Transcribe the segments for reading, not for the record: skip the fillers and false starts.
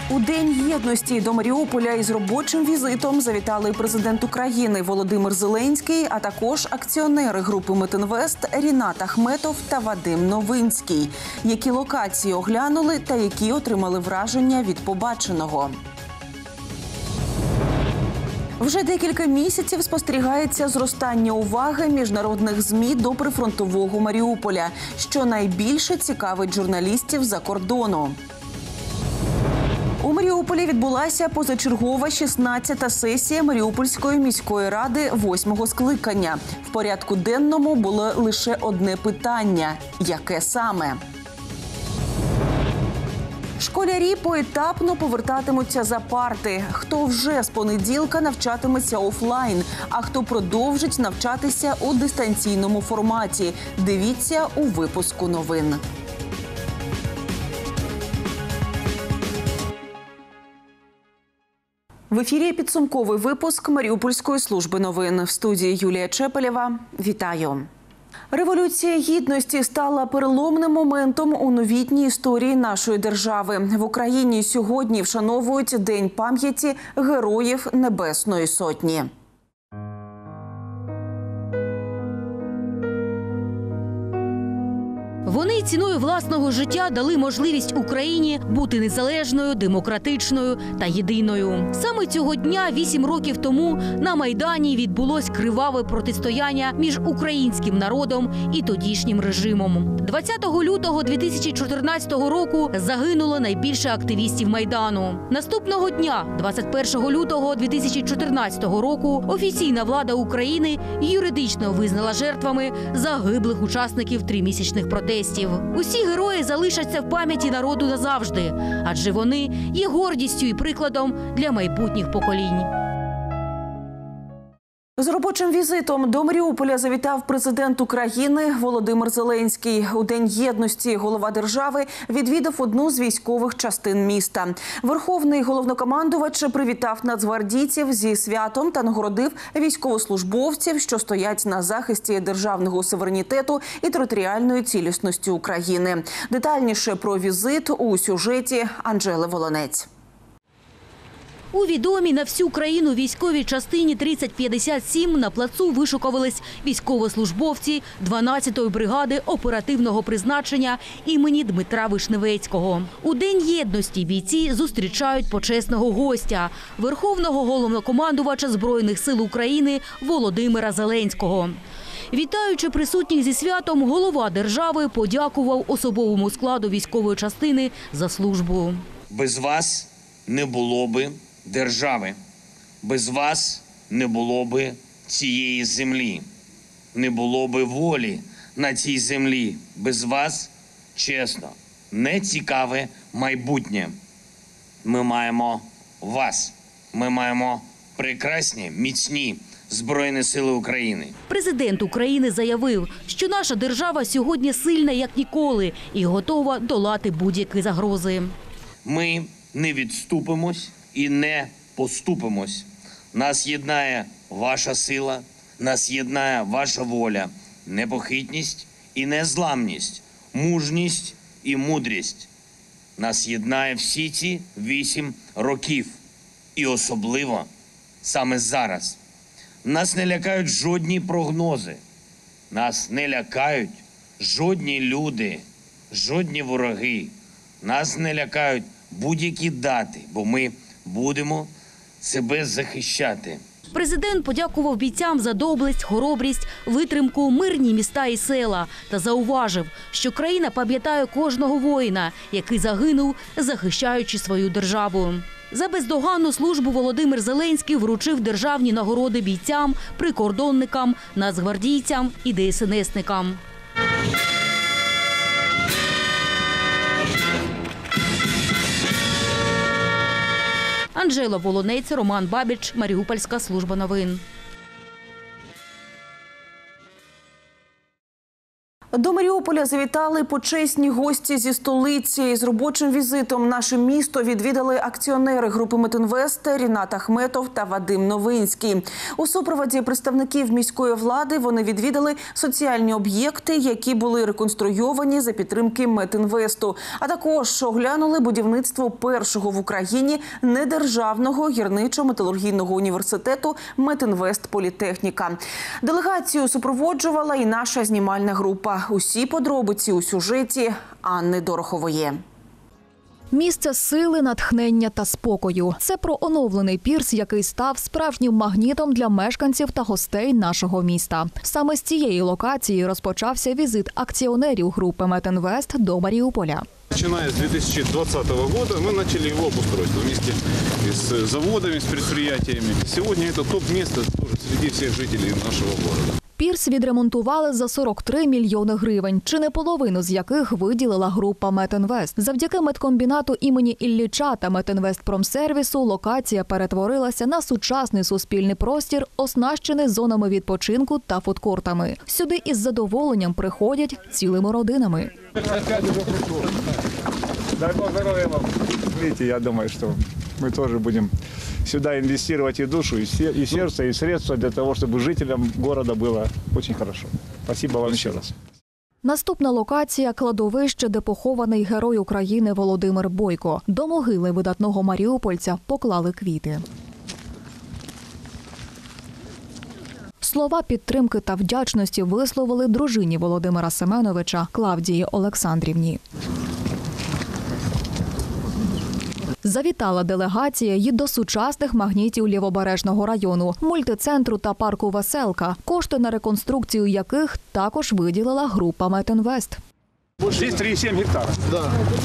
У День єдності до Маріуполя із робочим візитом завітали президент України Володимир Зеленський, а також акціонери групи «Метинвест» Рінат Ахметов та Вадим Новинський. Які локації оглянули та які отримали враження від побаченого. Вже декілька місяців спостерігається зростання уваги міжнародних ЗМІ до прифронтового Маріуполя, що найбільше цікавить журналістів за кордону. У Маріуполі відбулася позачергова 16-та сесія Маріупольської міської ради 8-го скликання. В порядку денному було лише одне питання – яке саме? Школярі поетапно повертатимуться за парти. Хто вже з понеділка навчатиметься офлайн, а хто продовжить навчатися у дистанційному форматі. Дивіться у випуску новин. В ефірі підсумковий випуск Маріупольської служби новин. В студії Юлія Чепелєва. Вітаю. Революція Гідності стала переломним моментом у новітній історії нашої держави. В Україні сьогодні вшановують День пам'яті Героїв Небесної Сотні. Вони ціною власного життя дали можливість Україні бути незалежною, демократичною та єдиною. Саме цього дня, 8 років тому, на Майдані відбулось криваве протистояння між українським народом і тодішнім режимом. 20 лютого 2014 року загинуло найбільше активістів Майдану. Наступного дня, 21 лютого 2014 року, офіційна влада України юридично визнала жертвами загиблих учасників тримісячних протестів. Усі герої залишаться в пам'яті народу назавжди, адже вони є гордістю і прикладом для майбутніх поколінь. З робочим візитом до Маріуполя завітав президент України Володимир Зеленський. У День єдності голова держави відвідав одну з військових частин міста. Верховний головнокомандувач привітав нацгвардійців зі святом та нагородив військовослужбовців, що стоять на захисті державного суверенітету і територіальної цілісності України. Детальніше про візит у сюжеті Анжели Волонець. У відомій на всю країну військовій частині 3057 на плацу вишукувались військовослужбовці 12-ї бригади оперативного призначення імені Дмитра Вишневецького. У День єдності бійці зустрічають почесного гостя – Верховного головнокомандувача Збройних сил України Володимира Зеленського. Вітаючи присутніх зі святом, голова держави подякував особовому складу військової частини за службу. Без вас не було би держави. Без вас не було би цієї землі. Не було би волі на цій землі. Без вас, чесно, не цікаве майбутнє. Ми маємо вас. Ми маємо прекрасні, міцні Збройні сили України. Президент України заявив, що наша держава сьогодні сильна як ніколи і готова долати будь-які загрози. Ми не відступимось і не поступимось. Нас єднає ваша сила, нас єднає ваша воля, непохитність і незламність, мужність і мудрість. Нас єднає всі ці 8 років. І особливо саме зараз. Нас не лякають жодні прогнози. Нас не лякають жодні люди, жодні вороги. Нас не лякають будь-які дати, бо ми будемо себе захищати. Президент подякував бійцям за доблесть, хоробрість, витримку, мирні міста і села та зауважив, що країна пам'ятає кожного воїна, який загинув, захищаючи свою державу. За бездоганну службу Володимир Зеленський вручив державні нагороди бійцям, прикордонникам, нацгвардійцям і ДСНСникам. Анжела Волонець, Роман Бабіч, Маріупольська служба новин. До Маріуполя завітали почесні гості зі столиці. З робочим візитом наше місто відвідали акціонери групи «Метинвест» Рінат Ахметов та Вадим Новинський. У супроводі представників міської влади вони відвідали соціальні об'єкти, які були реконструйовані за підтримки «Метинвесту», а також оглянули будівництво першого в Україні недержавного гірничо-металургійного університету «Метинвест Політехніка». Делегацію супроводжувала і наша знімальна група. Усі подробиці у сюжеті Анни Дорохової. Місце сили, натхнення та спокою. Це про оновлений пірс, який став справжнім магнітом для мешканців та гостей нашого міста. Саме з цієї локації розпочався візит акціонерів групи «Метинвест» до Маріуполя. Начиная с 2020 года мы начали его обустройство вместе с заводами, с предприятиями. Сегодня это топ-место среди всех жителей нашего города. Пірс відремонтували за 43 мільйони гривень, чи не половину з яких виділила група «Метинвест». Завдяки медкомбінату імені Ілліча та «Метинвестпромсервісу» локація перетворилася на сучасний суспільний простір, оснащений зонами відпочинку та фудкортами. Сюди із задоволенням приходять цілими родинами. Дай Бог здоровья вам. Видите, я думаю, что мы тоже будем сюда инвестировать и душу, и сердце, и средства для того, чтобы жителям города было очень хорошо. Спасибо вам еще раз. Наступна локація – кладовище, де похований герой України Володимир Бойко. До могили видатного маріупольця поклали квіти. Слова підтримки та вдячності висловили дружині Володимира Семеновича Клавдії Олександрівні. Завітала делегація й до сучасних магнітів Лівобережного району, мультицентру та парку «Веселка», кошти на реконструкцію яких також виділила група «Метинвест». Здесь 3,7 гектара. Да.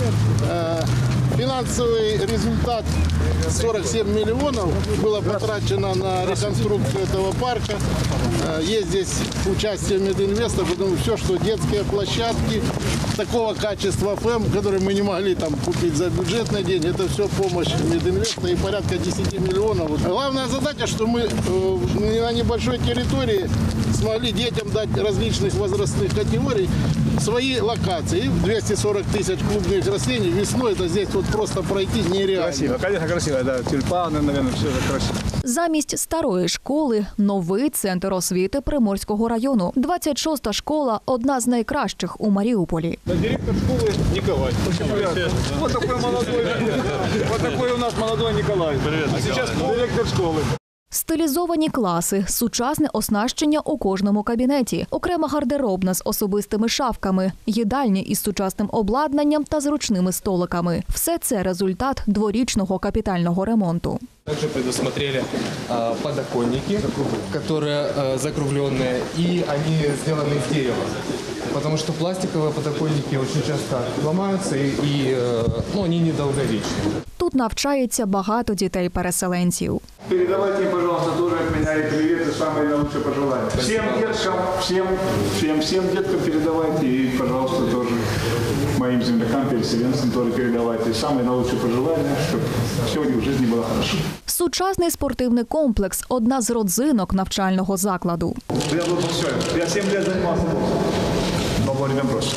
Финансовый результат 47 миллионов было потрачено на реконструкцию этого парка. Есть здесь участие Мединвеста, потому все, что детские площадки такого качества ФМ, которые мы не могли там купить за бюджетный день, это все помощь Мединвеста и порядка 10 миллионов. Главная задача, что мы на небольшой территории смогли детям дать различных возрастных категорий свои локации. И 240 тысяч клубных растений весной, это здесь вот просто пройти нереально. Красиво, конечно, красиво, да. Тюльпаны, наверное, все это красиво. Замість старої школи – новий центр освіти Приморського району. 26-та школа – одна з найкращих у Маріуполі. Директор школы Николай. Очень приятно. Вот такой молодой. Вот такой у нас молодой Николай. А сейчас директор школы. Стилізовані класи, сучасне оснащення у кожному кабінеті, окрема гардеробна з особистими шафками, їдальні із сучасним обладнанням та зручними столиками. Все це результат дворічного капітального ремонту. Также предусмотрели подоконники, которые закругленные, и они сделаны из дерева. Потому что пластиковые подоконники очень часто ломаются, и они недолговечны. Тут навчається багато дітей-переселенців. Передавайте им, пожалуйста, тоже от меня и привет, и самые наилучшие пожелания. Всем деткам, всем деткам передавайте, и, пожалуйста, тоже моим землякам, переселенцам тоже передавайте. Самые наилучшие пожелания, чтобы все в жизни было хорошо. Сучасний спортивний комплекс – одна з родзинок навчального закладу. Я был боксером. Я 7 лет занимался боксом. Но был не просто.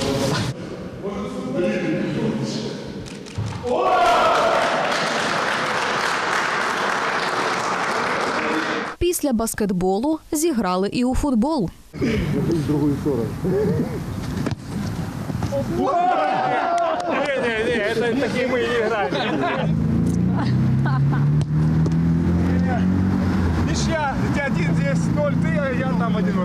Після баскетболу зіграли і у футбол. Не, это такие мы не играем. Ничья, 1 здесь 0, ты, я там 1-0.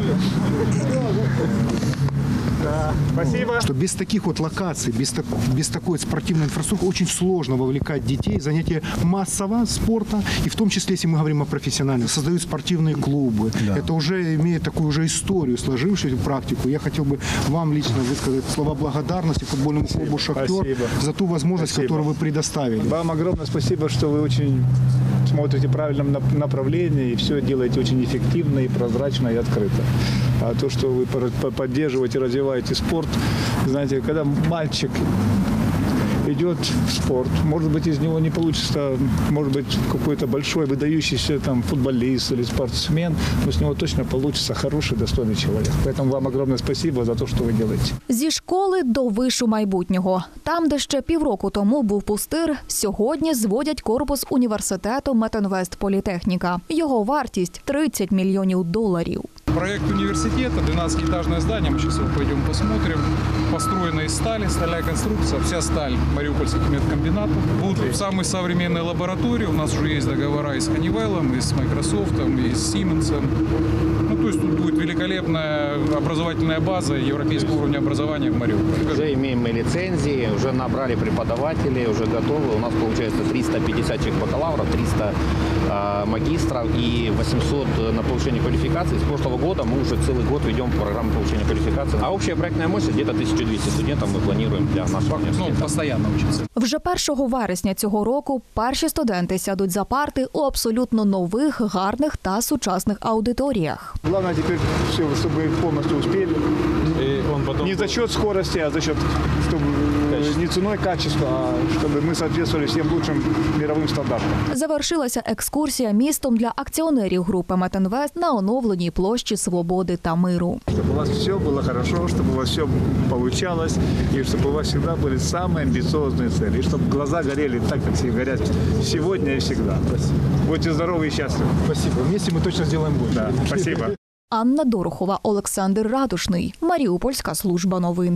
Да, спасибо. Что без таких вот локаций, без такой спортивной инфраструктуры очень сложно вовлекать детей в занятия массового спорта, и в том числе, если мы говорим о профессиональных, создают спортивные клубы. Да. Это уже имеет такую уже историю, сложившуюся практику. Я хотел бы вам лично высказать слова благодарности футбольному клубу «Шахтер» за ту возможность, которую вы предоставили. Вам огромное спасибо, что вы очень смотрите в правильном направлении и все делаете очень эффективно и прозрачно и открыто. А то, что вы поддерживаете, развиваете спорт, знаете, когда мальчик идет в спорт. Может быть, из него не получится, может быть, какой-то большой, выдающийся там футболист или спортсмен, но с него точно получится хороший, достойный человек. Поэтому вам огромное спасибо за то, что вы делаете. Зі школи до вишу майбутнього. Там, де ще півроку тому був пустир, сьогодні зводять корпус університету Метинвест Політехніка. Його вартість – $30 мільйонів. Проект университета, 12-этажное здание, мы сейчас его пойдем посмотрим, построено из стали, стальная конструкция, вся сталь Мариупольских медкомбинатов. Будут самые современные лаборатории, у нас уже есть договора и с Honeywell, и с Microsoft, и с Siemens. Ну, то есть тут будет великолепная образовательная база европейского уровня образования в Мариуполе. Уже имеем мы лицензии, уже набрали преподавателей, уже готовы. У нас получается 350 бакалавров, 300 магистров и 800 на повышение квалификации. С прошлого года мы уже целый год ведем программу повышения квалификации. А общая проектная мощность где-то 1200 студентов мы планируем для нашего университета. Ну, постоянно учатся. Вже 1 вересня цього року перші студенти сядуть за парти у абсолютно нових, гарних та сучасних аудиторіях. Главное теперь все, чтобы полностью успели. Не за счет скорости, а за счет, чтобы не ценой качества, а чтобы мы соответствовали всем лучшим мировым стандартам. Завершилася екскурсія містом для акціонерів групи Метинвест на оновленій площі Свободи та Миру. Чтобы у вас все было хорошо, чтобы у вас все получалось, и чтобы у вас всегда были самые амбициозные цели, и чтобы глаза горели так, как все горят сегодня и всегда. Спасибо. Будьте здоровы и счастливы. Спасибо. Вместе мы точно сделаем больше. Да, спасибо. Анна Дорохова, Олександр Радушний. Маріупольська служба новин.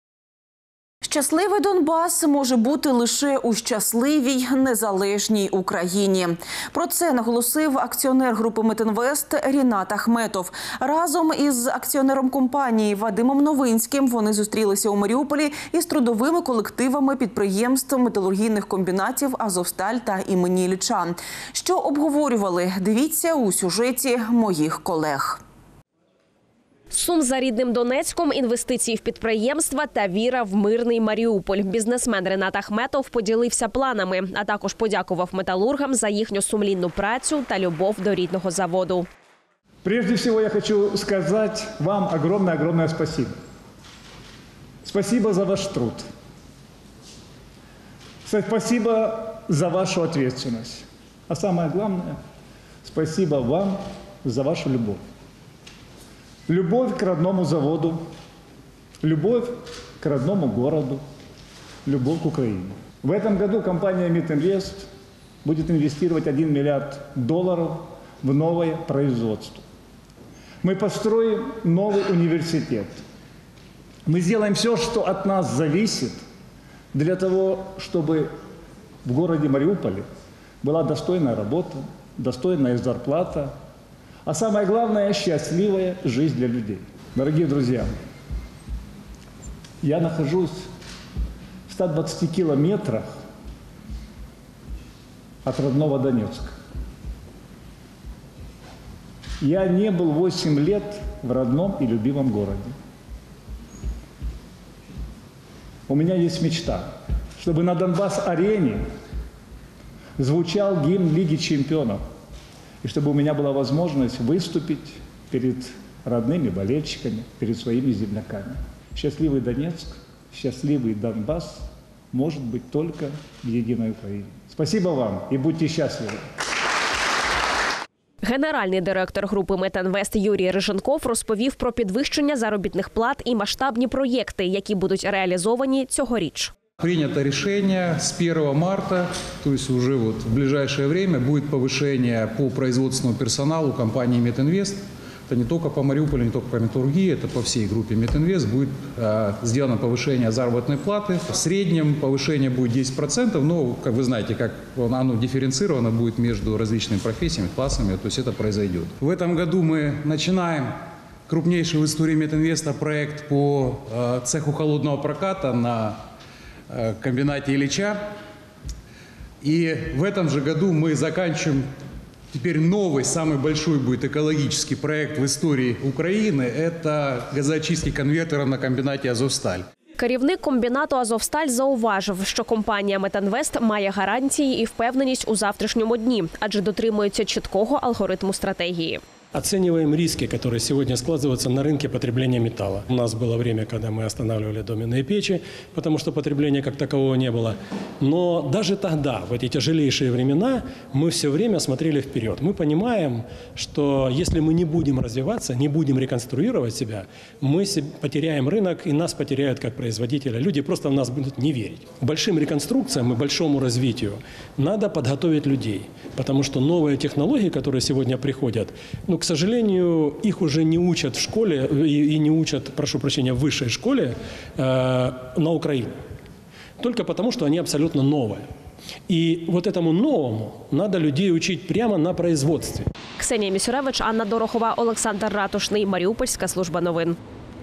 Щасливий Донбас може бути лише у щасливій, незалежній Україні. Про це наголосив акціонер групи Метинвест Рінат Ахметов. Разом із акціонером компанії Вадимом Новинським вони зустрілися у Маріуполі із трудовими колективами підприємств металургійних комбінатів «Азовсталь» та імені Ілліча. Що обговорювали? Дивіться у сюжеті моїх колег. Сум за рідним Донецьком, інвестиції в підприємства та віра в мирний Маріуполь. Бізнесмен Рінат Ахметов поділився планами, а також подякував металургам за їхню сумлінну працю та любов до рідного заводу. Прежде всего я хочу сказать вам огромное спасибо. Спасибо за ваш труд. Спасибо за вашу ответственность. А самое главное, спасибо вам за вашу любовь. Любовь к родному заводу, любовь к родному городу, любовь к Украине. В этом году компания Метинвест будет инвестировать $1 миллиард в новое производство. Мы построим новый университет. Мы сделаем все, что от нас зависит, для того, чтобы в городе Мариуполе была достойная работа, достойная зарплата, а самое главное – счастливая жизнь для людей. Дорогие друзья, я нахожусь в 120 километрах от родного Донецка. Я не был 8 лет в родном и любимом городе. У меня есть мечта, чтобы на Донбасс-арене звучал гимн Лиги чемпионов, и чтобы у меня была возможность выступить перед родными болельщиками, перед своими земляками. Счастливый Донецк, счастливый Донбасс может быть только в единой Украине. Спасибо вам и будьте счастливы. Генеральний директор групи Метинвест Юрій Риженков розповів про підвищення заробітних плат і масштабні проєкти, які будуть реалізовані цьогоріч. Принято решение с 1 марта, то есть уже вот в ближайшее время будет повышение по производственному персоналу компании Метинвест. Это не только по Мариуполю, не только по металлургии, это по всей группе Метинвест будет сделано повышение заработной платы. В среднем повышение будет 10%, но, как вы знаете, как оно дифференцировано будет между различными профессиями, классами, то есть это произойдет. В этом году мы начинаем крупнейший в истории Метинвеста проект по цеху холодного проката на комбинате Ильича. И в этом же году мы заканчиваем теперь новый, самый большой будет экологический проект в истории Украины. Это газоочистки конвертера на комбинате «Азовсталь». Керівник комбінату «Азовсталь» зауважив, що компанія Метинвест має гарантії і впевненість у завтрашньому дні, адже дотримується чіткого алгоритму стратегії. Оцениваем риски, которые сегодня складываются на рынке потребления металла. У нас было время, когда мы останавливали доменные печи, потому что потребления как такового не было. Но даже тогда, в эти тяжелейшие времена, мы все время смотрели вперед. Мы понимаем, что если мы не будем развиваться, не будем реконструировать себя, мы потеряем рынок и нас потеряют как производителя. Люди просто в нас будут не верить. Большим реконструкциям и большому развитию надо подготовить людей, потому что новые технологии, которые сегодня приходят, к сожалению, их уже не учат в школе и не учат, прошу прощения, в высшей школе на Украине. Только потому, что они абсолютно новые. И вот этому новому надо людей учить прямо на производстве. Ксенія Місюревич, Анна Дорохова, Олександр Ратушний, Маріупольська служба новин.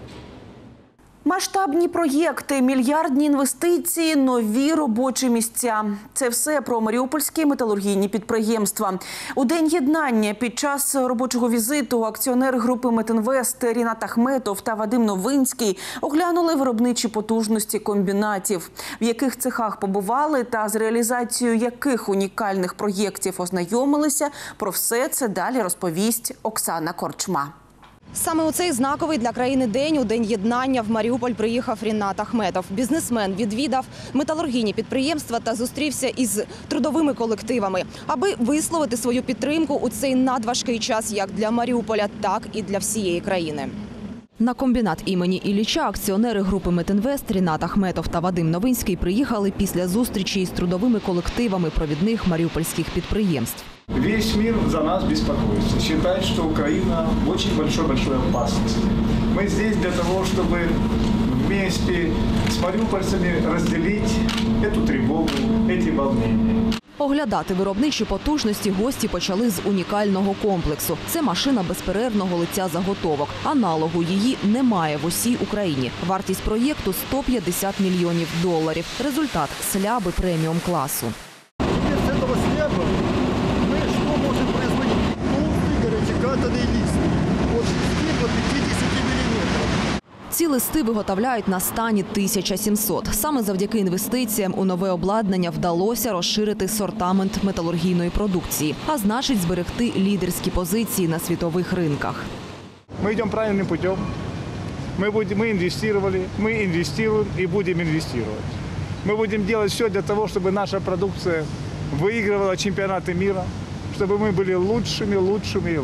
Масштабні проєкти, мільярдні інвестиції, нові робочі місця. Це все про маріупольські металургійні підприємства. У День єднання під час робочого візиту акціонери групи «Метінвест» Рінат Ахметов та Вадим Новинський оглянули виробничі потужності комбінатів. В яких цехах побували та з реалізацією яких унікальних проєктів ознайомилися, про все це далі розповість Оксана Корчма. Саме у цей знаковий для країни день, у День єднання, в Маріуполь приїхав Рінат Ахметов. Бізнесмен відвідав металургійні підприємства та зустрівся із трудовими колективами, аби висловити свою підтримку у цей надважкий час як для Маріуполя, так і для всієї країни. На комбінат імені Ілліча акціонери групи «Метінвест» Рінат Ахметов та Вадим Новинський приїхали після зустрічі із трудовими колективами провідних маріупольських підприємств. Весь мир за нас беспокоится, считает, что Украина в очень большой опасности. Мы здесь для того, чтобы вместе с мариупольцами разделить эту тревогу, эти волнения. Оглядати виробничі потужності гості почали з унікального комплексу. Це машина безперервного лиття заготовок. Аналогу її немає в усій Україні. Вартість проєкту – $150 мільйонів. Результат – сляби преміум-класу. Ці листи виготовляють на стані 1700. Саме завдяки інвестиціям у нове обладнання вдалося розширити сортамент металургійної продукції, а значить зберегти лідерські позиції на світових ринках. Ми йдемо правильним путем. Ми інвестували, ми інвестуємо і будемо інвестувати. Ми будемо робити все для того, щоб наша продукція вигравала чемпіонати світу, щоб ми були лучшими і лучшими.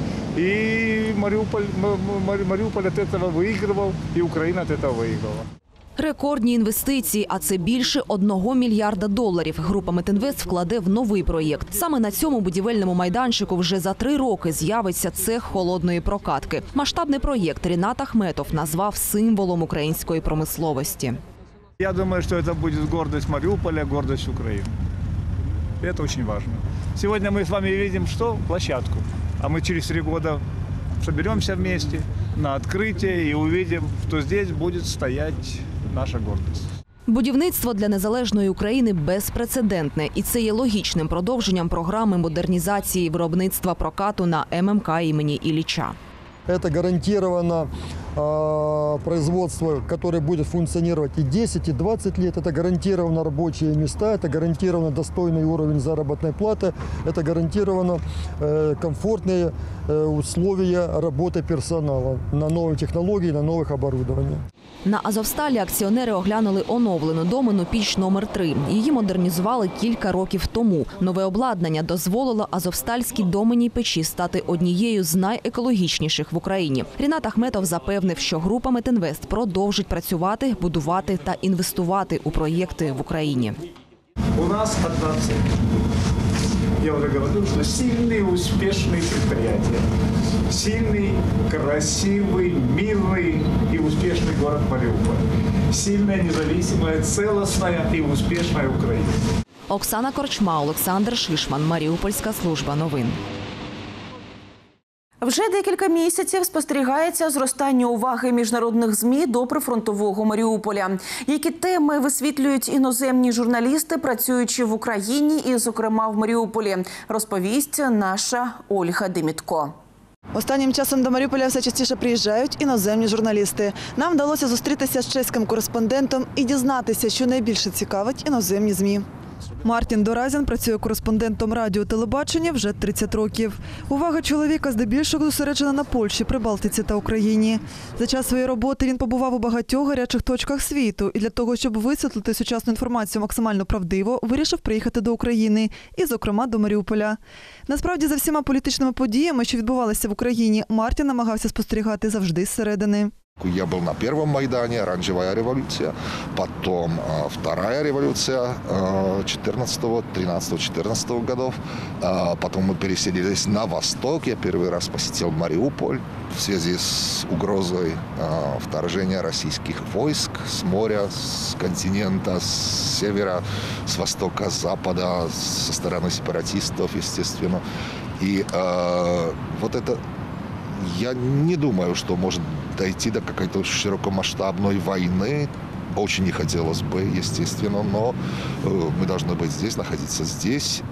И Мариуполь от этого выигрывал, и Украина от этого выиграла. Рекордні інвестиції, а це більше $1 мільярда. Група «Метінвест» вкладе в новий проєкт. Саме на цьому будівельному майданчику вже за 3 роки з'явиться цех холодної прокатки. Масштабний проєкт Рінат Ахметов назвав символом української промисловості. Я думаю, что это будет гордость Мариуполя, гордость Украины. Это очень важно. Сегодня мы с вами видим, что? Площадку. А мы через 3 года соберемся вместе на открытие и увидим, что здесь будет стоять наша гордость. Будівництво для незалежної України безпрецедентне. І це є логічним продовженням програми модернізації виробництва прокату на ММК імені Ілліча. Это гарантировано производство, которое будет функционировать и 10, и 20 лет. Это гарантировано рабочие места, это гарантировано достойный уровень заработной платы, это гарантировано комфортные условия работы персонала на новые технологии, на новых оборудованиях. На Азовсталі акціонери оглянули оновлену доменну піч номер 3. Її модернізували кілька років тому. Нове обладнання дозволило азовстальській доменній печі стати однією з найекологічніших в Україні. Рінат Ахметов запевнив, що група «Метінвест» продовжить працювати, будувати та інвестувати у проєкти в Україні. У нас одна цель. Я уже говорил, что сильные, успешные предприятия. Сильный, красивый, мирный и успешный город Мариуполь. Сильная, независимая, целостная и успешная Украина. Оксана Корчма, Олександр Шишман, Маріупольська служба новин. Вже декілька місяців спостерігається зростання уваги міжнародних ЗМІ до прифронтового Маріуполя. Які теми висвітлюють іноземні журналісти, працюючи в Україні і, зокрема, в Маріуполі, розповість наша Ольга Демітко. Останнім часом до Маріуполя все частіше приїжджають іноземні журналісти. Нам вдалося зустрітися з чеським кореспондентом і дізнатися, що найбільше цікавить іноземні ЗМІ. Мартін Доразян працює кореспондентом радіо телебачення вже 30 років. Увага чоловіка здебільшого зосереджена на Польщі, Прибалтиці та Україні. За час своєї роботи він побував у багатьох гарячих точках світу і для того, щоб висвітлити сучасну інформацію максимально правдиво, вирішив приїхати до України і, зокрема, до Маріуполя. Насправді, за всіма політичними подіями, що відбувалися в Україні, Мартін намагався спостерігати завжди зсередини. Я был на первом Майдане, оранжевая революция, потом вторая революция 13-14 годов, потом мы переселились на восток, я первый раз посетил Мариуполь в связи с угрозой вторжения российских войск с моря, с континента, с севера, с востока, с запада, со стороны сепаратистов, естественно. И вот это... Я не думаю, что может дойти до какой-то широкомасштабной войны. Очень не хотелось бы, естественно, но мы должны быть здесь, находиться здесь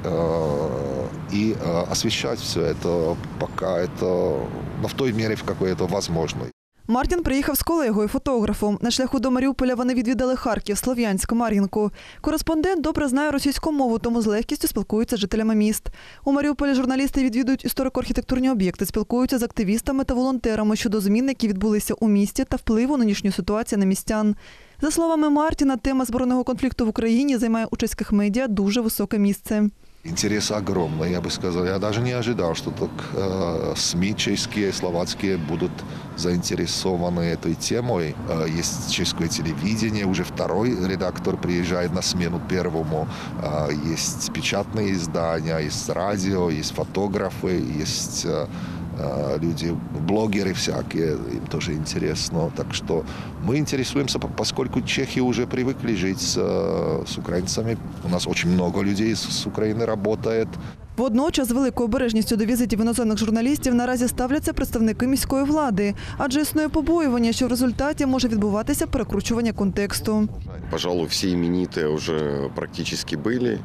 и освещать все это, пока это, в той мере, в какой это возможно. Мартін приїхав з колегою, фотографом. На шляху до Маріуполя вони відвідали Харків, Слов'янськ, Мар'їнку. Кореспондент добре знає російську мову, тому з легкістю спілкується з жителями міст. У Маріуполі журналісти відвідують історико-архітектурні об'єкти, спілкуються з активістами та волонтерами щодо змін, які відбулися у місті та впливу нинішньої ситуації на містян. За словами Мартіна, тема збройного конфлікту в Україні займає у чеських медіа дуже високе місце. Интерес огромный, я бы сказал. Я даже не ожидал, что так СМИ чешские, словацкие будут заинтересованы этой темой. Есть чешское телевидение, уже второй редактор приезжает на смену первому. Есть печатные издания, есть радио, есть фотографы, есть люди, блогеры всякие, им тоже интересно. Так что мы интересуемся, поскольку чехи уже привыкли жить с украинцами. У нас очень много людей с Украины работает. Водночас з великою обережністю до візитів іноземних журналістів наразі ставляться представники міської влади, адже існує побоювання, що в результаті може відбуватися перекручування контексту. Пожалуй, всі іменитые вже практично були.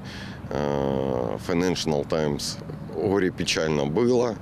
Financial Times горе печально было.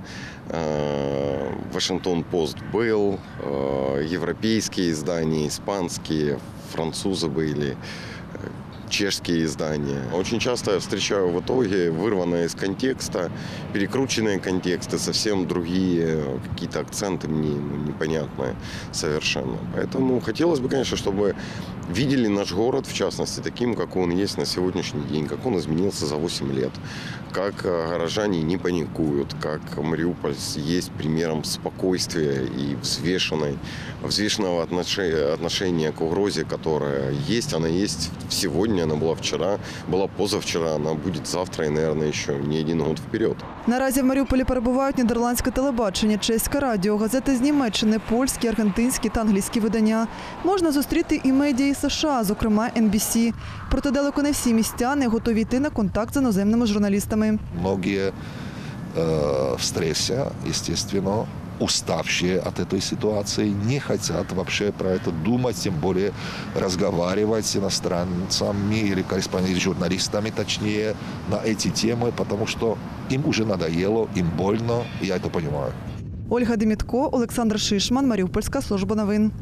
Вашингтон Пост был, европейские издания, испанские, французы были, чешские издания. Очень часто я встречаю в итоге вырванные из контекста, перекрученные контексты, совсем другие какие-то акценты мне непонятные совершенно. Поэтому хотелось бы, конечно, чтобы видели наш город, в частности, таким, как он есть на сегодняшний день, как он изменился за 8 лет, как горожане не паникуют, как Мариуполь есть примером спокойствия и взвешенного отношения к угрозе, которая есть. Она есть сегодня, она была вчера, была позавчера, она будет завтра и, наверное, еще не один год вперед. Наразі в Маріуполі перебувають нідерландське телебачення, чеське радіо, газети з Німеччини, польські, аргентинські та англійські видання. Можна зустріти і медіа США, зокрема NBC. Проте далеко не всі містяни готові йти на контакт з іноземними журналістами. Многие в стрессе, естественно, уставшие от этой ситуации, не хотят вообще про это думать, тем более разговаривать с иностранцами или журналистами, точнее, на эти темы, потому что им уже надоело, им больно, и я это понимаю. Ольга Демітко, Олександр Шишман, Маріупольська служба новин.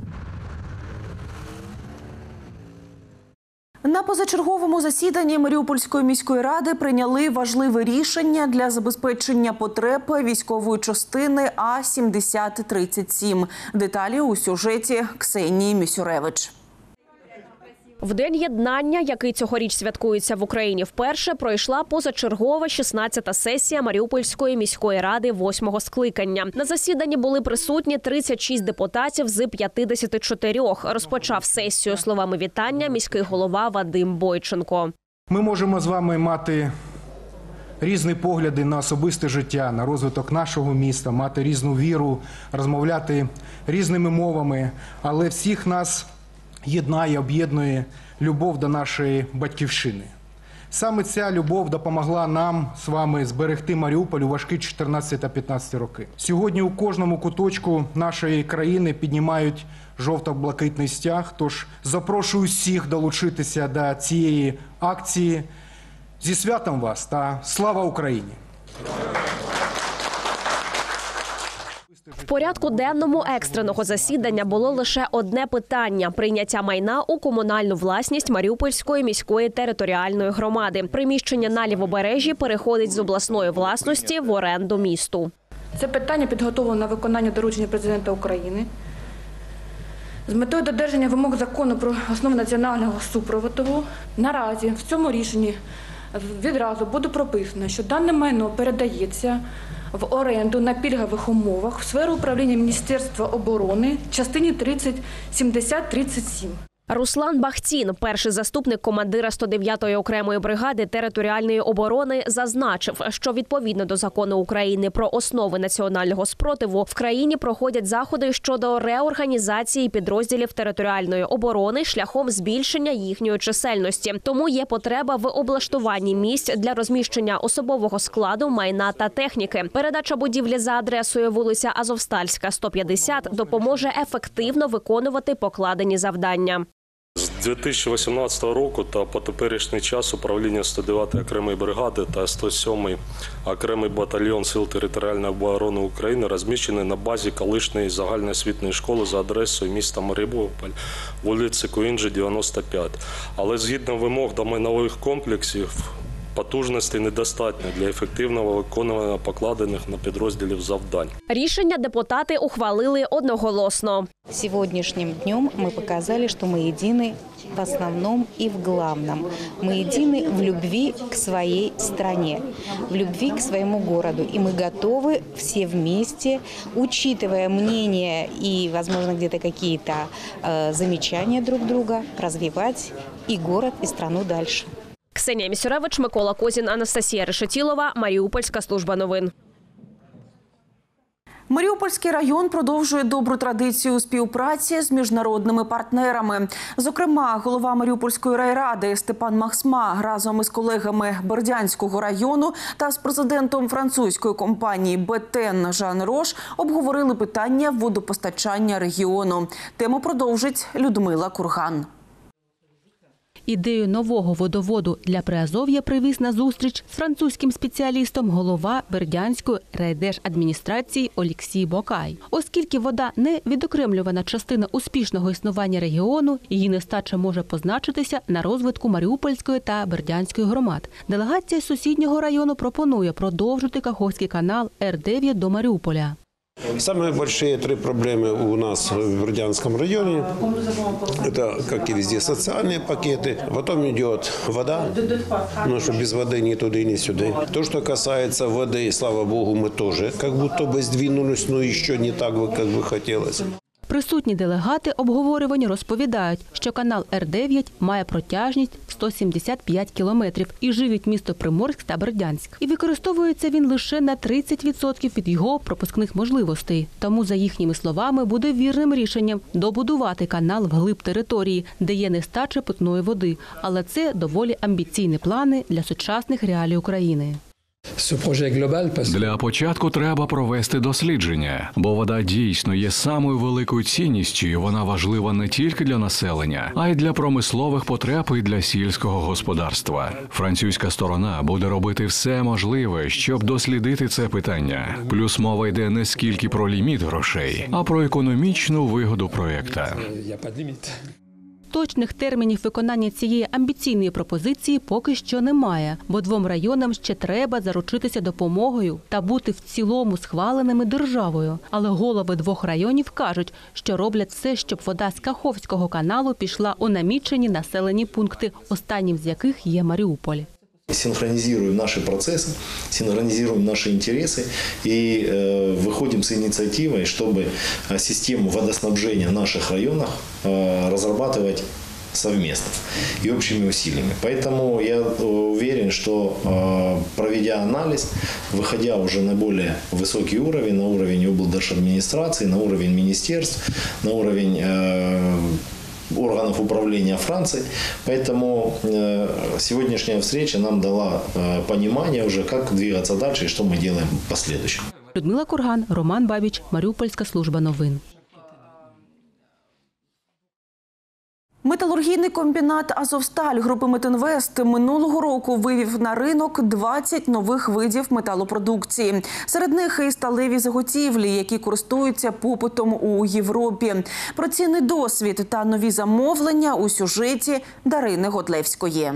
На позачерговому засіданні Маріупольської міської ради прийняли важливе рішення для забезпечення потреб військової частини А-7037. Деталі у сюжеті Ксенії Місюревич. В День єднання, який цьогоріч святкується в Україні вперше, пройшла позачергова 16-та сесія Маріупольської міської ради 8-го скликання. На засіданні були присутні 36 депутатів з 54. Розпочав сесію словами вітання міський голова Вадим Бойченко. Ми можемо з вами мати різні погляди на особисте життя, на розвиток нашого міста, мати різну віру, розмовляти різними мовами, але всіх нас єднає, об'єднує любов до нашої батьківщини. Саме ця любов допомогла нам з вами зберегти Маріуполь у важкі 14 та 15 роки. Сьогодні у кожному куточку нашої країни піднімають жовто-блакитний стяг, тож запрошую всіх долучитися до цієї акції. Зі святом вас та слава Україні! В порядку денному екстреного засідання було лише одне питання – прийняття майна у комунальну власність Маріупольської міської територіальної громади. Приміщення на Лівобережжі переходить з обласної власності в оренду місту. Це питання підготовлено на виконання доручення президента України з метою додержання вимог закону про основи національного супроводу. Наразі в цьому рішенні відразу буде прописано, що дане майно передається в оренду на пільгових умовах в сферу управління Міністерства оборони в частині 307037. Руслан Бахтін, перший заступник командира 109-ї окремої бригади територіальної оборони, зазначив, що відповідно до закону України про основи національного спротиву в країні проходять заходи щодо реорганізації підрозділів територіальної оборони шляхом збільшення їхньої чисельності. Тому є потреба в облаштуванні місць для розміщення особового складу, майна та техніки. Передача будівлі за адресою вулиця Азовстальська, 150 допоможе ефективно виконувати покладені завдання. З 2018 року та по теперішній час управління 109-ї окремої бригади та 107-й окремий батальйон Сил територіальної оборони України розміщені на базі колишньої загальноосвітньої школи за адресою міста Маріуполь, вулиці Куінджі, 95. Але згідно вимог до майнових комплексів, потужностей недостатньо для ефективного виконування покладених на підрозділів завдань. Рішення депутати ухвалили одноголосно. Сегодняшним днем мы показали, что мы едины в основном и в главном. Мы едины в любви к своей стране, в любви к своему городу. И мы готовы все вместе, учитывая мнения и, возможно, где-то какие-то замечания друг друга, развивать и город, и страну дальше. Ксенія Місюревич, Микола Козін, Анастасія Решетілова, Маріупольська служба новин. Маріупольський район продовжує добру традицію співпраці з міжнародними партнерами. Зокрема, голова Маріупольської райради Степан Махсма разом із колегами Бердянського району та з президентом французької компанії «Бетен» Жан Рош обговорили питання водопостачання регіону. Тему продовжить Людмила Курган. Ідею нового водоводу для Приазов'я привіз на зустріч з французьким спеціалістом голова Бердянської райдержадміністрації Олексій Бокай. Оскільки вода не відокремлювана частина успішного існування регіону, її нестача може позначитися на розвитку Маріупольської та Бердянської громад. Делегація з сусіднього району пропонує продовжити Каховський канал Р-9 до Маріуполя. Самые большие три проблемы у нас в Бердянском районе. Это, как и везде, социальные пакеты. Потом идет вода, потому что без воды ни туда, ни сюда. То, что касается воды, слава богу, мы тоже как будто бы сдвинулись, но еще не так, как бы хотелось. Присутні делегати обговорювання розповідають, що канал Р-9 має протяжність 175 кілометрів і живить місто Приморськ та Бердянськ. І використовується він лише на 30% від його пропускних можливостей. Тому, за їхніми словами, буде вірним рішенням добудувати канал вглиб території, де є нестача питної води. Але це доволі амбіційні плани для сучасних реалій України. Для початку треба провести дослідження, бо вода дійсно є самою великою цінністю, і вона важлива не тільки для населення, а й для промислових потреб і для сільського господарства. Французька сторона буде робити все можливе, щоб дослідити це питання. Плюс мова йде не скільки про ліміт грошей, а про економічну вигоду проєкта. Точних термінів виконання цієї амбіційної пропозиції поки що немає, бо двом районам ще треба заручитися допомогою та бути в цілому схваленими державою. Але голови двох районів кажуть, що роблять все, щоб вода з Каховського каналу пішла у намічені населені пункти, останнім з яких є Маріуполь. Синхронизируем наши процессы, синхронизируем наши интересы и выходим с инициативой, чтобы систему водоснабжения в наших районах разрабатывать совместно и общими усилиями. Поэтому я уверен, что проведя анализ, выходя уже на более высокий уровень, на уровень облдержадминистрации, на уровень министерств, на уровень органов управления Франции. Поэтому сегодняшняя встреча нам дала понимание уже, как двигаться дальше и что мы делаем в последующем. Людмила Курган, Роман Бабіч, Маріупольська служба новин. Металургійний комбінат «Азовсталь» групи «Метинвест» минулого року вивів на ринок 20 нових видів металопродукції. Серед них і сталеві заготівлі, які користуються попитом у Європі. Про цінний досвід та нові замовлення у сюжеті Дарини Годлевської.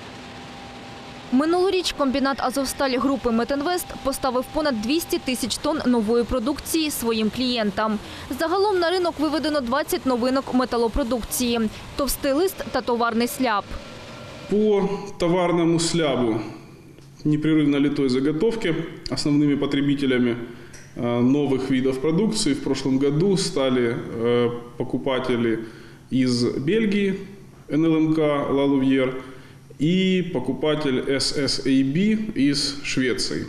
Минулоріч комбінат «Азовсталь» групи «Метинвест» поставив понад 200 тисяч тонн нової продукції своїм клієнтам. Загалом на ринок виведено 20 новинок металопродукції – товстий лист та товарний сляб. По товарному слябу непрерывно литой заготовки основными потребителями новых видов продукции в прошлом году стали покупатели из Бельгии, НЛМК «Лалувьер», и покупатель SSAB из Швеции.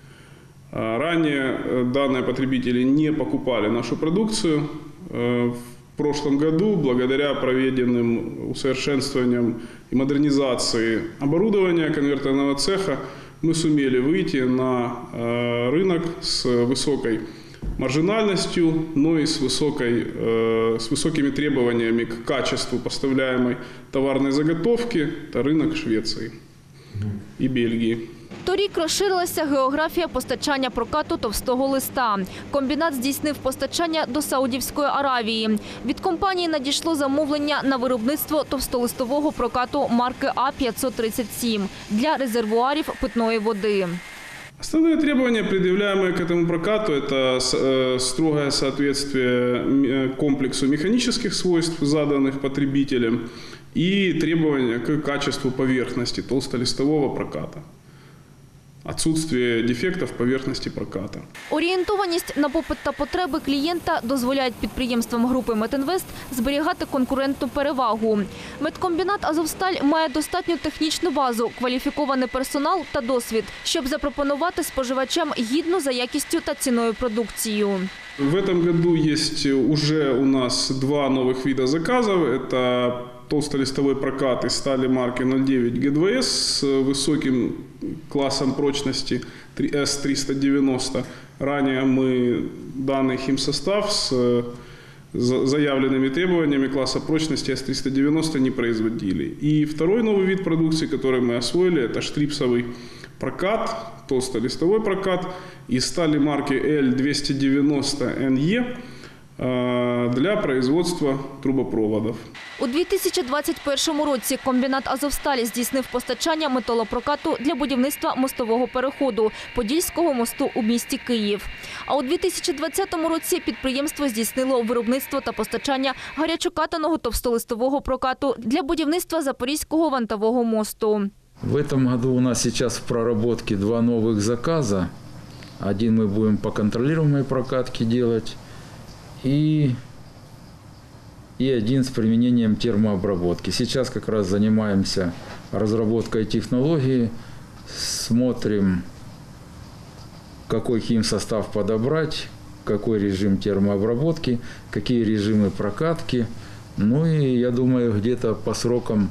Ранее данные потребители не покупали нашу продукцию. В прошлом году, благодаря проведенным усовершенствованиям и модернизации оборудования конвертерного цеха, мы сумели выйти на рынок с высокой маржинальностью, но и с высокими требованиями к качеству поставляемой товарной заготовки. Это рынок Швеции и Бельгии. Торік розширилася географія постачання прокату товстого листа. Комбінат здійснив постачання до Саудівської Аравії. Від компанії надійшло замовлення на виробництво товстолистового прокату марки А537 для резервуарів питної води. Основные требования, предъявляемые к этому прокату, это строгое соответствие комплексу механических свойств, заданных потребителям, и требования к качеству поверхности толстолистового проката. Отсутствие дефектов поверхности проката. Орієнтованість на попит та потреби клієнта дозволяють підприємствам групи «Метинвест» зберігати конкурентну перевагу. Меткомбінат «Азовсталь» має достатню технічну базу, кваліфікований персонал та досвід, щоб запропонувати споживачам гідну за якістю та ціною продукцію. В этом году есть уже у нас 2 новых вида заказов. Это толстолистовой прокат из стали марки 09 ГДВС с высоким классом прочности S390. Ранее мы данный химсостав с заявленными требованиями класса прочности S390 не производили. И второй новый вид продукции, который мы освоили, это штрипсовый прокат, толстолистовой прокат из стали марки L290NE для производства трубопроводов. У 2021 році комбінат «Азовсталь» здійснив постачання металопрокату для будівництва мостового переходу Подільського мосту у місті Київ. А у 2020 році підприємство здійснило виробництво та постачання гарячокатаного товстолистового прокату для будівництва Запорізького вантового мосту. В этом году у нас сейчас в проработке 2 новых заказа. Один мы будем по контролируемой прокатке делать, и один с применением термообработки. Сейчас как раз занимаемся разработкой технологии, смотрим, какой химсостав подобрать, какой режим термообработки, какие режимы прокатки. Ну и я думаю, где-то по срокам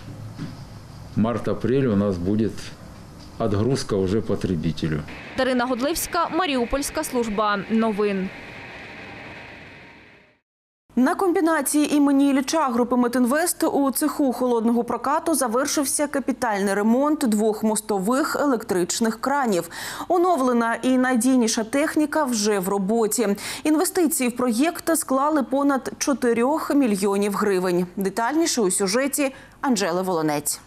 март-апрель у нас будет отгрузка уже потребителю. Дарина Годлевська, Маріупольська служба новин. На комбінації імені Ілліча групи «Метинвест» у цеху холодного прокату завершився капітальний ремонт 2 мостових електричних кранів. Оновлена і надійніша техніка вже в роботі. Інвестиції в проєкт склали понад 4 мільйонів гривень. Детальніше у сюжеті Анжели Волонець.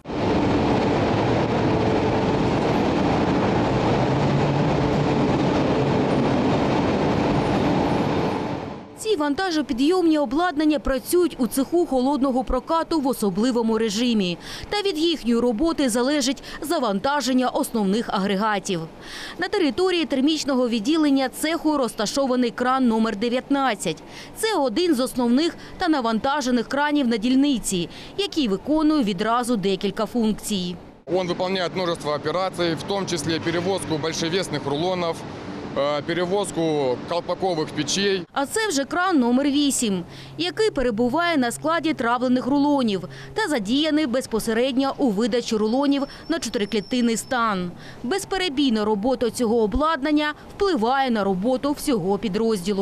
Ці вантажопідйомні обладнання працюють у цеху холодного прокату в особливому режимі. Та від їхньої роботи залежить завантаження основних агрегатів. На території термічного відділення цеху розташований кран номер 19. Це один з основних та навантажених кранів на дільниці, який виконує відразу декілька функцій. Он выполняет множество операций, в том числе перевозку большевесных рулонов, перевозку колпакових печей. А це вже кран номер 8, який перебуває на складі травлених рулонів та задіяний безпосередньо у видачі рулонів на 4-клітинний стан. Безперебійна робота цього обладнання впливає на роботу всього підрозділу.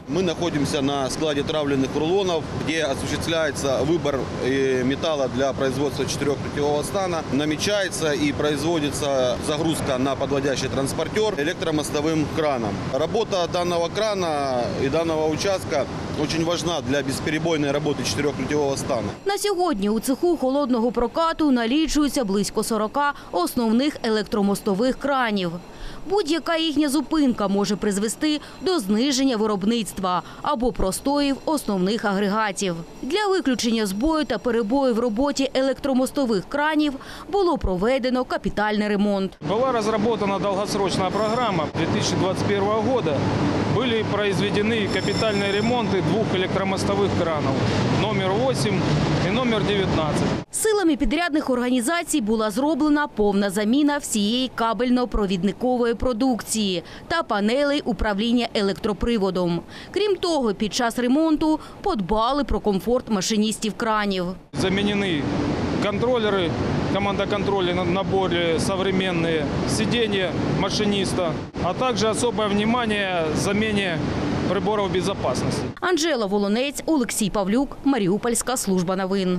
Мы находимся на складе травленных рулонов, где осуществляется выбор металла для производства 4-путевого стана. Намечается и производится загрузка на подводящий транспортер электромостовым краном. Работа данного крана и данного участка очень важна для бесперебойной работы 4-путевого стана. На сьогодні у цеху холодного прокату налічується близько 40 основних електромостових кранів. Будь-яка їхня зупинка може призвести до зниження виробництва або простоїв основних агрегатів. Для виключення збою та перебою в роботі електромостових кранів було проведено капітальний ремонт. Була розроблена довгосрочна програма 2021 року. Були произведені капітальні ремонти двох електромостових кранів – номер 8 і номер 19. Силами підрядних організацій була зроблена повна заміна всієї кабельно-провідникової продукції та панелей управління електроприводом. Крім того, під час ремонту подбали про комфорт машиністів кранів. Замінені контроллеры, команда контроля на более современные, сиденья машиниста, а также особое внимание замене приборов безопасности. Анжела Волонець, Олексій Павлюк, Маріупольська служба новин.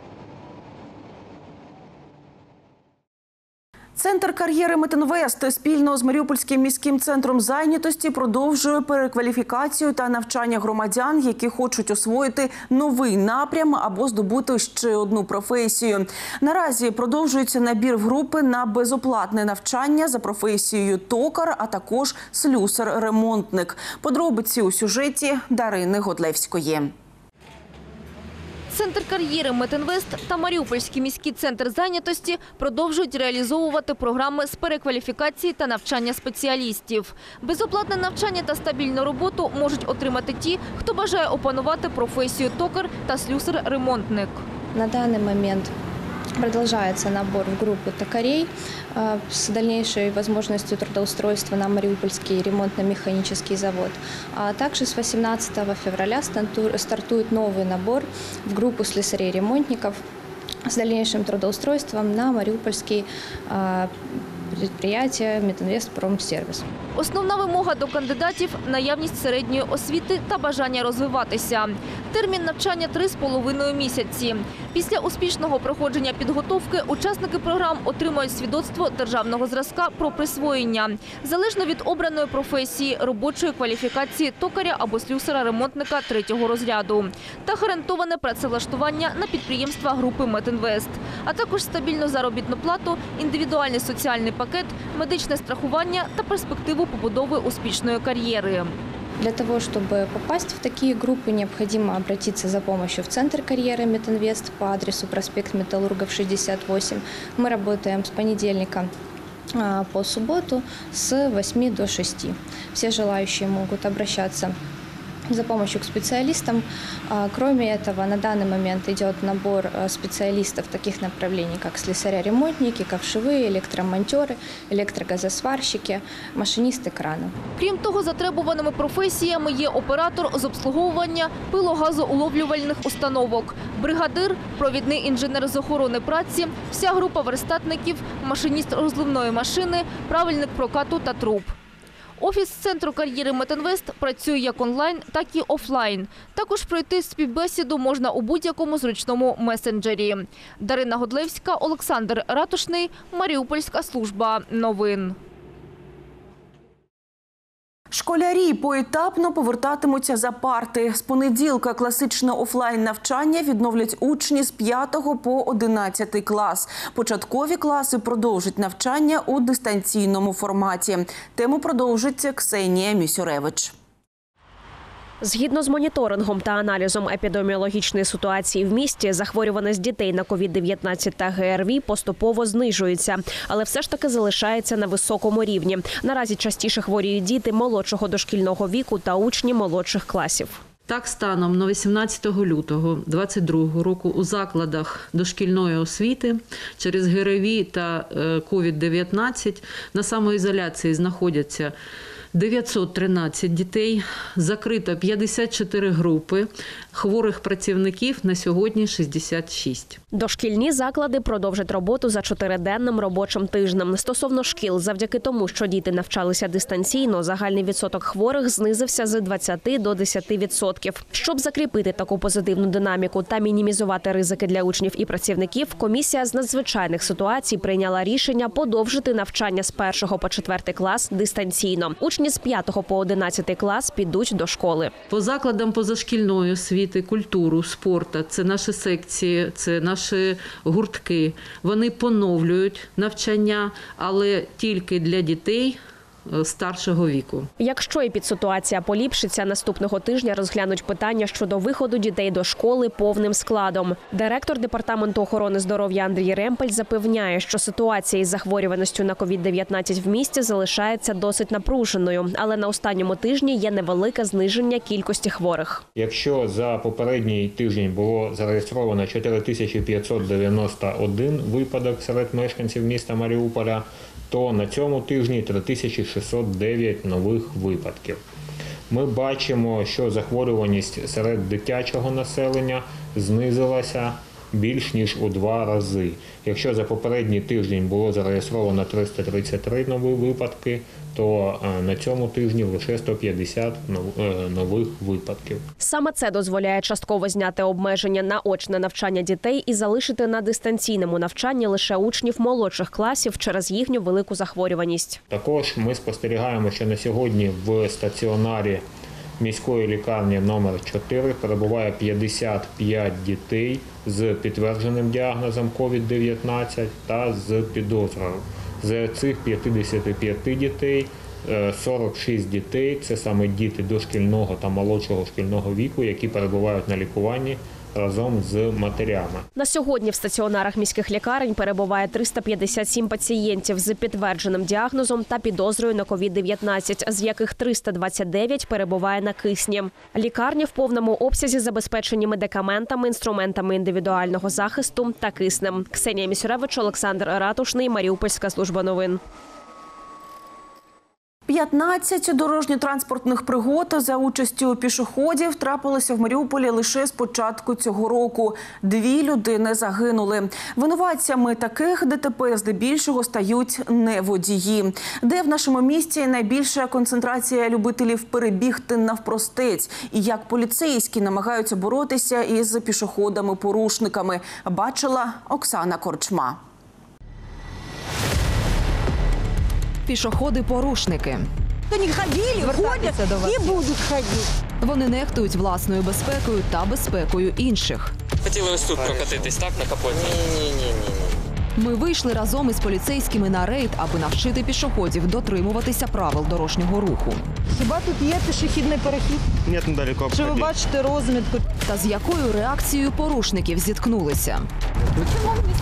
Центр кар'єри «Метинвест» спільно з Маріупольським міським центром зайнятості продовжує перекваліфікацію та навчання громадян, які хочуть освоїти новий напрям або здобути ще одну професію. Наразі продовжується набір в групи на безоплатне навчання за професією токар, а також слюсар-ремонтник. Подробиці у сюжеті Дарини Годлевської. Центр кар'єри «Метинвест» та Маріупольський міський центр зайнятості продовжують реалізовувати програми з перекваліфікації та навчання спеціалістів. Безоплатне навчання та стабільну роботу можуть отримати ті, хто бажає опанувати професію токар та слюсар-ремонтник. На даний момент продолжается набор в группу токарей с дальнейшей возможностью трудоустройства на Мариупольский ремонтно-механический завод. А также с 18 февраля стартует новый набор в группу слесарей-ремонтников с дальнейшим трудоустройством на Мариупольский предприятие «Метинвестпромсервис». Основна вимога до кандидатів – наявність середньої освіти та бажання розвиватися. Термін навчання – 3,5 місяці. Після успішного проходження підготовки учасники програм отримують свідоцтво державного зразка про присвоєння. Залежно від обраної професії, робочої кваліфікації токаря або слюсара-ремонтника 3-го розряду. Та гарантоване працевлаштування на підприємства групи «Метинвест». А також стабільну заробітну плату, індивідуальний соціальний пакет, медичне страхування та перспективу побудови успішної кар'єри. Для того, чтобы попасть в такие группы, необходимо обратиться за помощью в Центр карьеры «Метинвест» по адресу проспект Металлургов, 68. Мы работаем с понедельника по субботу с 8 до 6. Все желающие могут обращаться за помощью к специалистам. Кроме этого, на данный момент идет набор специалистов таких направлений, как слесаря-ремонтники, ковшевые, электромонтеры, электрогазосварщики, машинисты крана. Крім того, затребуваними професіями є оператор з обслуговування пилогазоуловлювальних установок, бригадир, провідний інженер з охорони праці, вся група верстатників, машиніст розливної машини, правильник прокату та труб. Офіс Центру кар'єри «Метинвест» працює як онлайн, так і офлайн. Також пройти співбесіду можна у будь-якому зручному месенджері. Дарина Годлевська, Олександр Ратушний, Маріупольська служба новин. Школярі поетапно повертатимуться за парти. З понеділка класичне офлайн-навчання відновлять учні з 5 по 11 клас. Початкові класи продовжать навчання у дистанційному форматі. Тему продовжить Ксенія Місюревич. Згідно з моніторингом та аналізом епідеміологічної ситуації в місті, захворюваність дітей на COVID-19 та ГРВІ поступово знижується, але все ж таки залишається на високому рівні. Наразі частіше хворіють діти молодшого дошкільного віку та учні молодших класів. Так, станом на 18 лютого 2022 року у закладах дошкільної освіти через ГРВІ та COVID-19 на самоізоляції знаходяться 913 дітей, закрито 54 групи, хворих працівників на сьогодні 66. Дошкільні заклади продовжать роботу за 4-денним робочим тижнем. Стосовно шкіл, завдяки тому, що діти навчалися дистанційно, загальний відсоток хворих знизився з 20 до 10%. Щоб закріпити таку позитивну динаміку та мінімізувати ризики для учнів і працівників, комісія з надзвичайних ситуацій прийняла рішення подовжити навчання з 1 по 4 клас дистанційно. Учні з 5 по 11 клас підуть до школи. По закладам позашкільної освіти, культуру, спорту, це наші секції, це наші гуртки. Вони поновлюють навчання, але тільки для дітей старшого віку. Якщо епідситуація поліпшиться, наступного тижня розглянуть питання щодо виходу дітей до школи повним складом. Директор Департаменту охорони здоров'я Андрій Ремпель запевняє, що ситуація із захворюваністю на COVID-19 в місті залишається досить напруженою, але на останньому тижні є невелике зниження кількості хворих. Якщо за попередній тиждень було зареєстровано 4591 випадок серед мешканців міста Маріуполя, то на цьому тижні 3609 нових випадків. Ми бачимо, що захворюваність серед дитячого населення знизилася більш ніж у 2 рази. Якщо за попередній тиждень було зареєстровано 333 нові випадки, то на цьому тижні лише 150 нових випадків. Саме це дозволяє частково зняти обмеження на очне навчання дітей і залишити на дистанційному навчанні лише учнів молодших класів через їхню велику захворюваність. Також ми спостерігаємо, що на сьогодні в стаціонарі міської лікарні номер 4 перебуває 55 дітей з підтвердженим діагнозом COVID-19 та з підозрою. З цих 55 дітей 46 дітей – це саме діти дошкільного та молодшого шкільного віку, які перебувають на лікуванні разом з матерями. На сьогодні в стаціонарах міських лікарень перебуває 357 пацієнтів з підтвердженим діагнозом та підозрою на COVID-19, з яких 329 перебуває на кисні. Лікарні в повному обсязі забезпечені медикаментами, інструментами індивідуального захисту та киснем. Ксенія Місюревич, Олександр Ратушний, Маріупольська служба новин. 15 дорожньо-транспортних пригод за участю пішоходів трапилося в Маріуполі лише з початку цього року. 2 людини загинули. Винуватцями таких ДТП здебільшого стають не водії. Де в нашому місті найбільша концентрація любителів перебігти навпростець? І як поліцейські намагаються боротися із пішоходами-порушниками? Бачила Оксана Корчма. Пішоходи-порушники. Вони ходили, ходять і будуть ходити. Вони нехтують власною безпекою та безпекою інших. Хотіли ось тут прокатитись, так, на капоті? Ні. Ми вийшли разом із поліцейськими на рейд, аби навчити пішоходів дотримуватися правил дорожнього руху. Хіба тут є пішохідний перехід? Ні, недалеко. Чи ви бачите розмітку? Та з якою реакцією порушників зіткнулися? Чому ви не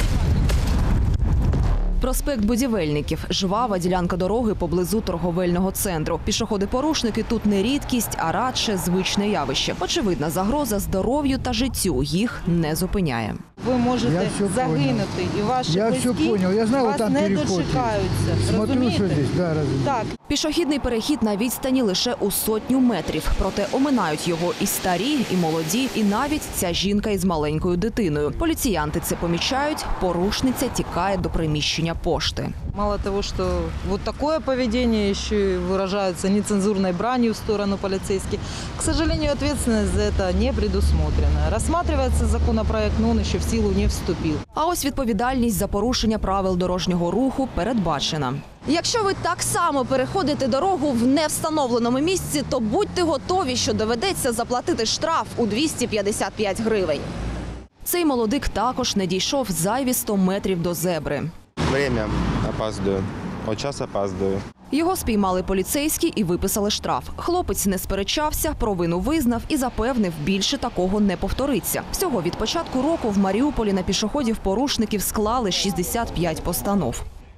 Проспект Будівельників – жвава ділянка дороги поблизу торговельного центру. Пішоходи-порушники тут не рідкість, а радше звичне явище. Очевидна загроза здоров'ю та життю їх не зупиняє. Ви можете загинути, і ваші близькі вас не дочекаються. Розумієте? Так. Пішохідний перехід на відстані лише у 100 метрів. Проте оминають його і старі, і молоді, і навіть ця жінка із маленькою дитиною. Поліціянти це помічають, порушниця тікає до приміщення пошти. Мало того, что вот такое поведение еще и выражается нецензурной бранью в сторону полицейских. К сожалению, ответственность за это не предусмотрена. Рассматривается законопроект, но он еще в силу не вступил. А ось відповідальність за порушення правил дорожнього руху передбачена. Якщо ви так само переходите дорогу в невстановленому місці, то будьте готові, що доведеться заплатити штраф у 255 гривень. Цей молодик також не дійшов зайві 100 метрів до зебри. Время опаздываю. От час опаздываю. Його спіймали поліцейські і виписали штраф. Хлопець не сперечався, провину визнав і запевнив, більше такого не повториться. Всього від початку року в Маріуполі на пішоходів-порушників склали 65 постанов.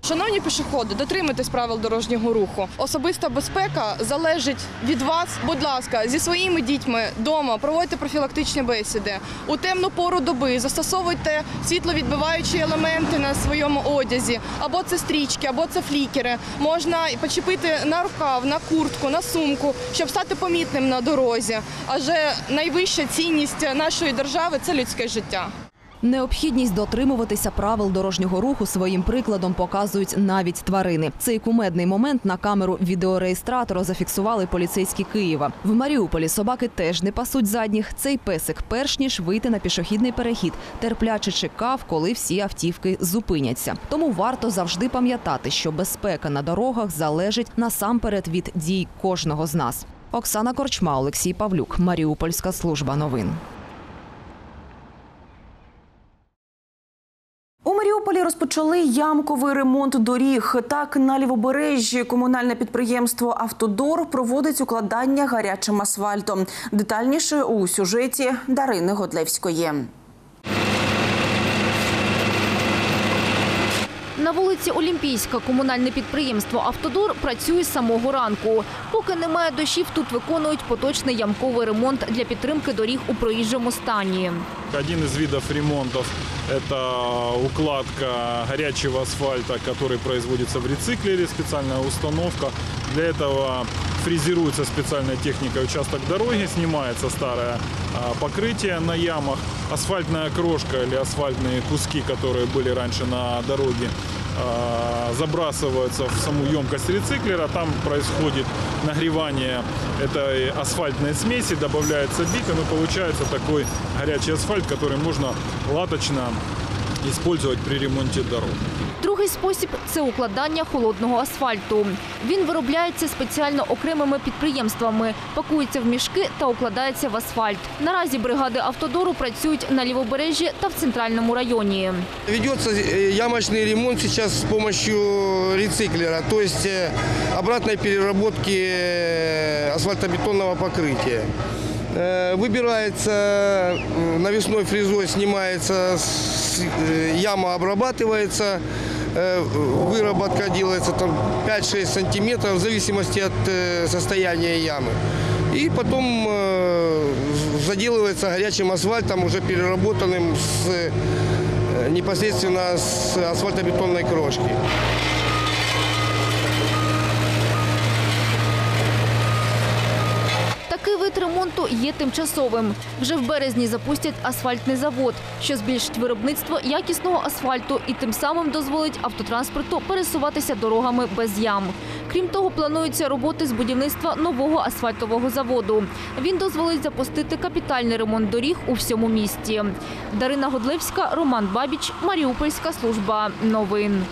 Шановні пішоходи, дотримуйтесь правил дорожнього руху. Особиста безпека залежить від вас. Будь ласка, зі своїми дітьми вдома проводьте профілактичні бесіди. У темну пору доби застосовуйте світловідбиваючі елементи на своєму одязі. Або це стрічки, або це флікери. Можна почепити на рукав, на куртку, на сумку, щоб стати помітним на дорозі. Адже найвища цінність нашої держави – це людське життя. Необхідність дотримуватися правил дорожнього руху своїм прикладом показують навіть тварини. Цей кумедний момент на камеру відеореєстратора зафіксували поліцейські Києва. В Маріуполі собаки теж не пасуть задніх. Цей песик, перш ніж вийти на пішохідний перехід, терпляче чекав, коли всі автівки зупиняться. Тому варто завжди пам'ятати, що безпека на дорогах залежить насамперед від дій кожного з нас. Оксана Корчма, Олексій Павлюк, Маріупольська служба новин. У Маріуполі розпочали ямковий ремонт доріг. Так, на Лівобережжі комунальне підприємство «Автодор» проводить укладання гарячим асфальтом. Детальніше у сюжеті Дарини Годлевської. На вулиці Олімпійська комунальне підприємство «Автодор» працює з самого ранку. Поки немає дощів, тут виконують поточний ямковий ремонт для підтримки доріг у проїжджому стані. Один из видов ремонтов – это укладка горячего асфальта, который производится в рециклере, специальная установка. Для этого фрезеруется специальной техникой участок дороги, снимается старое покрытие на ямах. Асфальтная крошка или асфальтные куски, которые были раньше на дороге, забрасываются в саму емкость рециклера. Там происходит нагревание этой асфальтной смеси, добавляется битум и получается такой горячий асфальт, который можно латочно использовать при ремонте дорог. Другий спосіб – це укладання холодного асфальту. Він виробляється спеціально окремими підприємствами, пакується в мішки та укладається в асфальт. Наразі бригади «Автодору» працюють на Лівобережжі та в центральному районі. Ведется ямочный ремонт сейчас с помощью рециклера, то есть обратной переработки асфальтобетонного покрытия. Выбирается навесной фрезой, снимается, яма обрабатывается, выработка делается там 5-6 сантиметров в зависимости от состояния ямы. И потом заделывается горячим асфальтом, уже переработанным непосредственно с асфальтобетонной крошки. Такий вид ремонту є тимчасовим. Вже в березні запустять асфальтний завод, що збільшить виробництво якісного асфальту і тим самим дозволить автотранспорту пересуватися дорогами без ям. Крім того, плануються роботи з будівництва нового асфальтового заводу. Він дозволить запустити капітальний ремонт доріг у всьому місті. Дарина Годлевська, Роман Бабіч, Маріупольська служба новин.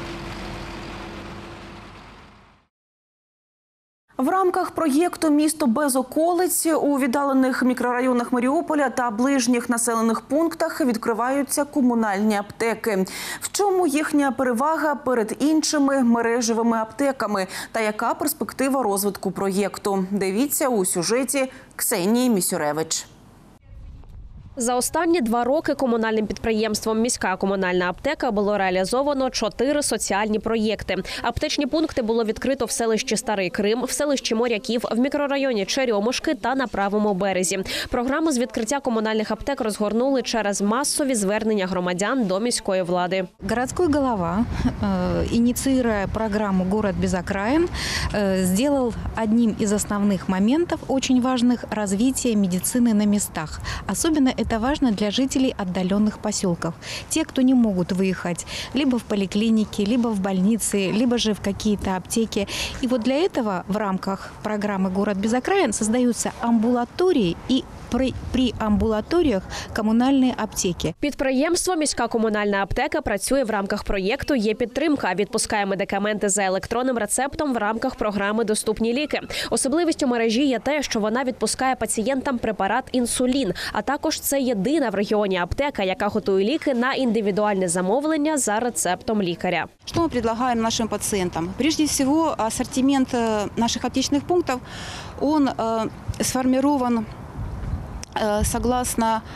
В рамках проєкту «Місто без околиць» у віддалених мікрорайонах Маріуполя та ближніх населених пунктах відкриваються комунальні аптеки. В чому їхня перевага перед іншими мережевими аптеками та яка перспектива розвитку проєкту? Дивіться у сюжеті Ксенії Місюревич. За останні 2 роки комунальним підприємством «Міська комунальна аптека» було реалізовано 4 соціальні проєкти. Аптечні пункти було відкрито в селищі Старий Крим, в селищі Моряків, в мікрорайоні Черемушки та на Правому березі. Програму з відкриття комунальних аптек розгорнули через масові звернення громадян до міської влади. Городской голова, инициируя программу «Город без окраин», сделал одним из основных моментов, очень важных, развитие медицины на местах. Особенно это важно для жителей отдаленных поселков. Те, кто не могут выехать либо в поликлинике, либо в больницы, либо же в какие-то аптеки. И вот для этого в рамках программы «Город без окраин» создаются амбулатории и при амбулаторіях комунальні аптеки. Підприємство «Міська комунальна аптека» працює в рамках проєкту «Є підтримка». Відпускає медикаменти за електронним рецептом в рамках програми «Доступні ліки». Особливістю мережі є те, що вона відпускає пацієнтам препарат інсулін, а також це єдина в регіоні аптека, яка готує ліки на індивідуальне замовлення за рецептом лікаря. Что мы предлагаем нашим пациентам? Прежде всего, ассортимент наших аптечных пунктов, он сформирован согласно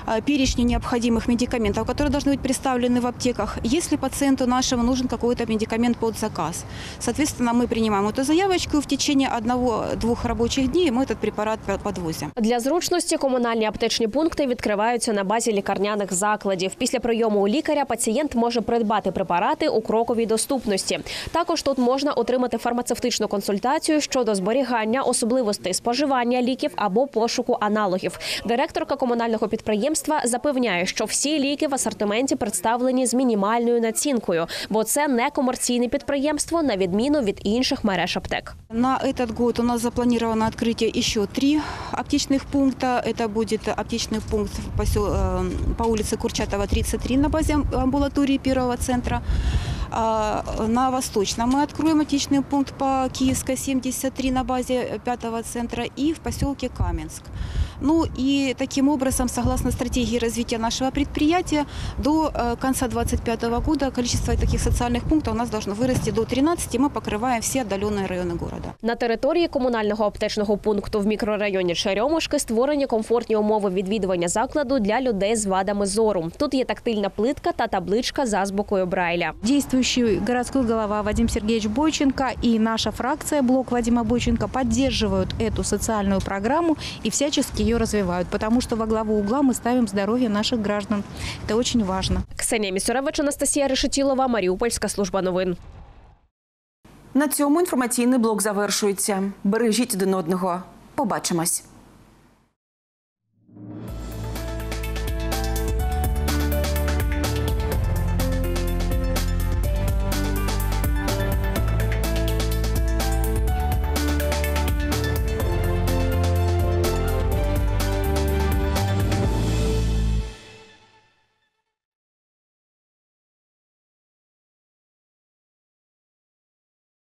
перечню необходимых медикаментов, которые должны быть представлены в аптеках, если пациенту нашему нужен какой-то медикамент под заказ. Соответственно, мы принимаем эту заявочку, и в течение 1-2 рабочих дней мы этот препарат подвозим. Для зручності комунальні аптечні пункти відкриваються на базі лікарняних закладів. Після прийому у лікаря пацієнт може придбати препарати у кроковій доступності. Також тут можна отримати фармацевтичну консультацію щодо зберігання, особливостей споживання ліків або пошуку аналогів. Директорка комунального підприємства запевняє, що всі ліки в асортименті представлені з мінімальною націнкою, бо це не комерційне підприємство, на відміну від інших мереж аптек. На этот год у нас запланировано открытие еще 3 аптечных пункта. Это будет аптечный пункт по улице Курчатова, 33 на базе амбулатории первого центра. На Восточном мы откроем аптечный пункт по Киевской, 73 на базе 5-го центра и в поселке Каменск. Ну и таким образом, согласно стратегии развития нашего предприятия, до конца 2025 года количество таких социальных пунктов у нас должно вырасти до 13, и мы покрываем все отдаленные районы города. На території комунального аптечного пункту в мікрорайоні Черемушки створені комфортні умови відвідування закладу для людей з вадами зору. Тут є тактильна плитка та табличка з азбукою Брайля. Действующий городской глава Вадим Сергеевич Бойченко и наша фракция «Блок Вадима Бойченко» поддерживают эту социальную программу и всячески ее развивают, потому что во главу угла мы ставим здоровье наших граждан. Это очень важно. Ксенія Місюревич, Анастасія Решетілова, Маріупольська служба новин. На цьому інформаційний блок завершується. Бережіть один одного. Побачимось.